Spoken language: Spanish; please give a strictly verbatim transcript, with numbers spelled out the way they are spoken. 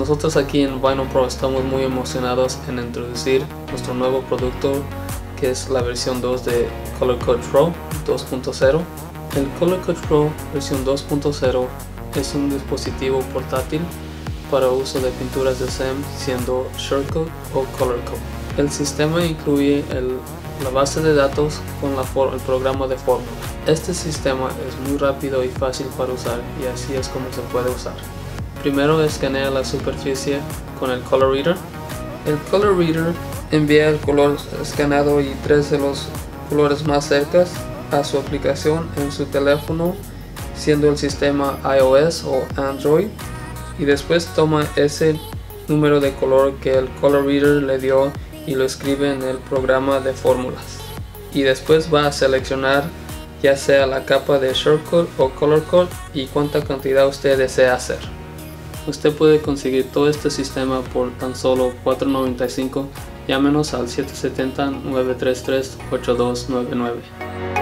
Nosotros aquí en Vinyl Pro estamos muy emocionados en introducir nuestro nuevo producto, que es la versión dos de Color Coach Pro dos punto cero. El Color Coach Pro versión dos punto cero es un dispositivo portátil para uso de pinturas de S E M, siendo Shortcut o Color Coat. El sistema incluye el, la base de datos con la for, el programa de fórmula. Este sistema es muy rápido y fácil para usar, y así es como se puede usar. Primero escanea la superficie con el Color Reader. El Color Reader envía el color escaneado y tres de los colores más cercas a su aplicación en su teléfono, siendo el sistema iOS o Android, y después toma ese número de color que el Color Reader le dio y lo escribe en el programa de fórmulas, y después va a seleccionar ya sea la capa de Shortcut o Color Coat y cuánta cantidad usted desea hacer. Usted puede conseguir todo este sistema por tan solo cuatro noventa y cinco. Llámenos al siete siete cero, nueve tres tres, ocho dos nueve nueve.